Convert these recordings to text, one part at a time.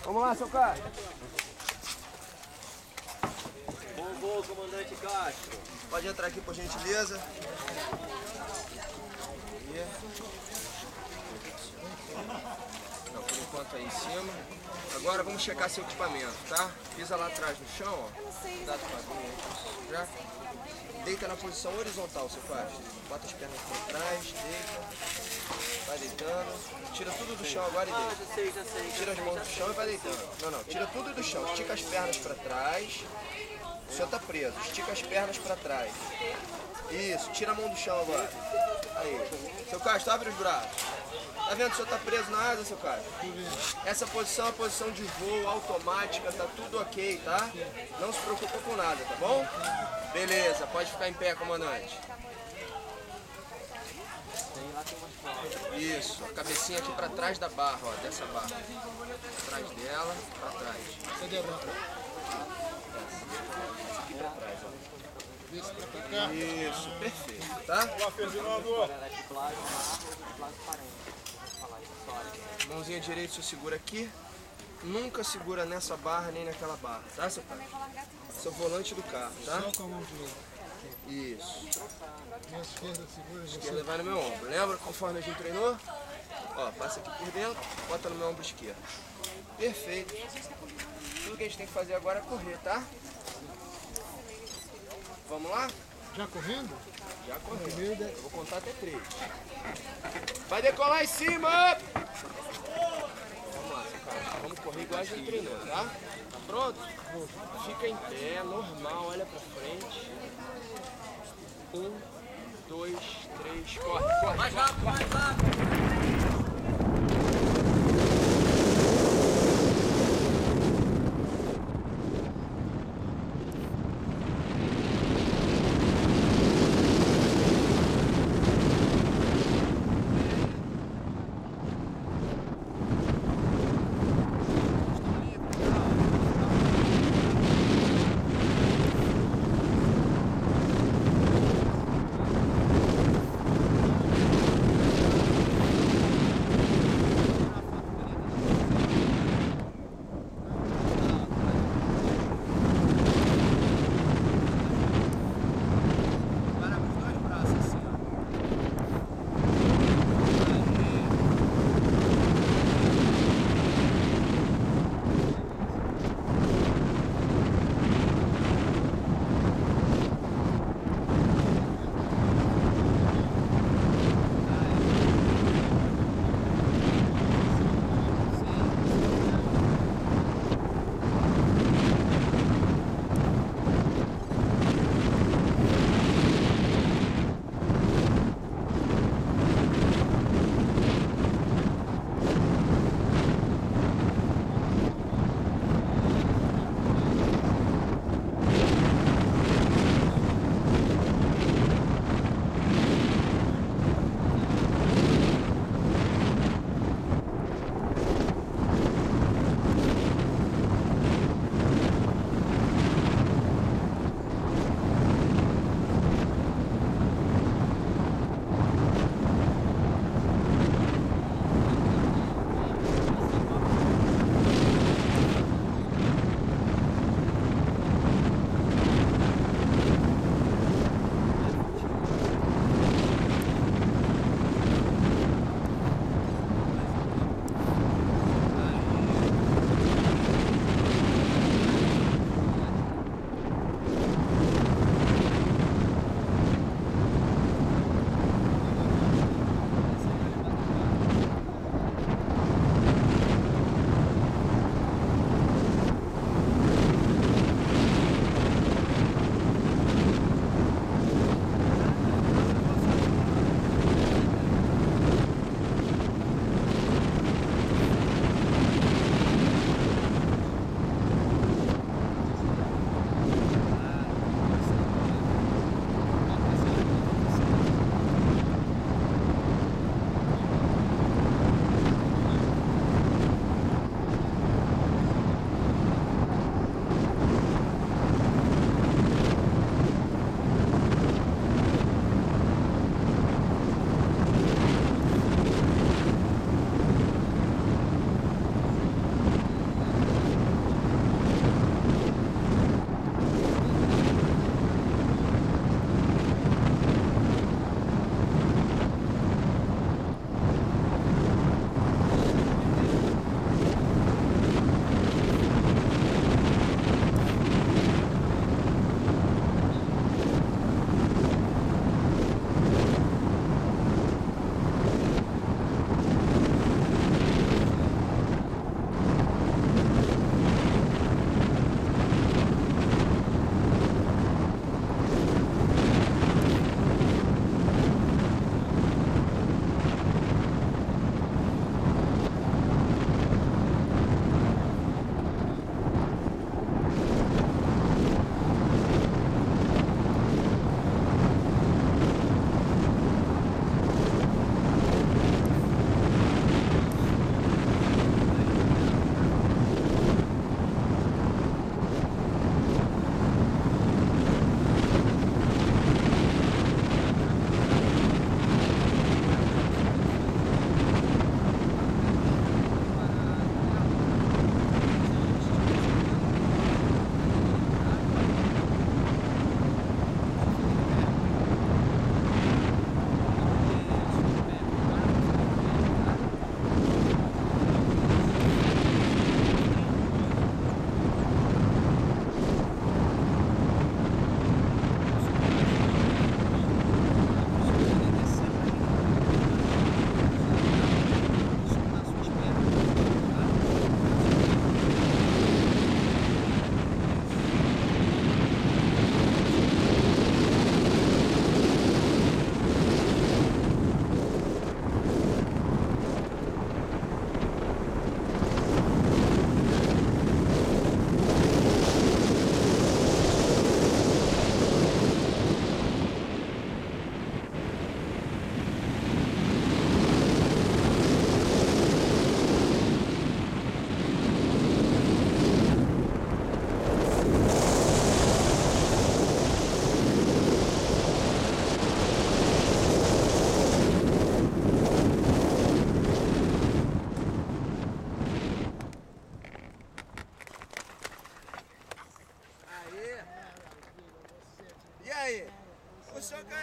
Vamos lá, seu Castro. Bom voo, comandante Castro. Pode entrar aqui, por gentileza. Não, por enquanto aí em cima. Agora vamos checar seu equipamento, tá? Pisa lá atrás no chão, ó. Dá a já. Deita na posição horizontal, seu Castro. Bota as pernas para trás, deita. Vai deitando. Tira tudo do chão agora e deita. Já sei. Tira as mãos do chão e vai deitando. Não, tira tudo do chão. Estica as pernas para trás. O senhor tá preso. Estica as pernas para trás. Isso, tira a mão do chão agora. Aí. Seu Castro, abre os braços. Tá vendo que o senhor tá preso na asa, seu Castro? Essa posição é a posição de voo automática, tá tudo ok, tá? Não se preocupa com nada, tá bom? Beleza, pode ficar em pé, comandante. Isso, a cabecinha aqui pra trás da barra, ó, dessa barra. Atrás dela, pra trás. Isso, perfeito, tá? Mãozinha direita, você segura aqui. Nunca segura nessa barra nem naquela barra, tá, seu pai? Seu volante do carro, tá? Só com a mão direita. Isso. Minha esquerda segura. Esquerda vai no meu ombro. Lembra conforme a gente treinou? Ó, passa aqui por dentro, bota no meu ombro esquerdo. Perfeito. Tudo que a gente tem que fazer agora é correr, tá? Vamos lá? Já correndo? Já correndo. Eu vou contar até 3. Vai decolar em cima! Vamos lá, seu cara. Vamos correr igual a gente treinou, tá? Tá pronto? Fica em pé, normal, olha pra frente. 1, 2, 3, corre. Mais rápido, mais rápido.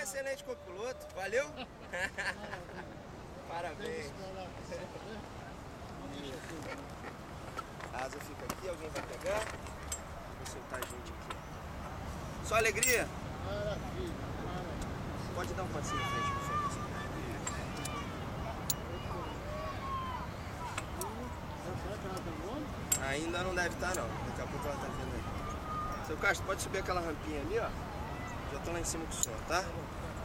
excelente copiloto. Valeu? Parabéns. A asa fica aqui, alguém vai pegar. Vou soltar a gente aqui. Só alegria? Maravilha, maravilha. Pode dar um passinho em frente, por favor. Será que ela tá bom? Ainda não deve estar, não. Daqui a pouco ela tá vindo aí. Seu Castro, pode subir aquela rampinha ali, ó. Já tô lá em cima com o senhor, tá?